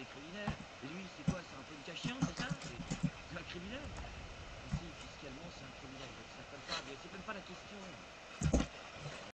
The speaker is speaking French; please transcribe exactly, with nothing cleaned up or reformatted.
culinaire. Et lui, c'est quoi? C'est un peu une chiante, c'est ça?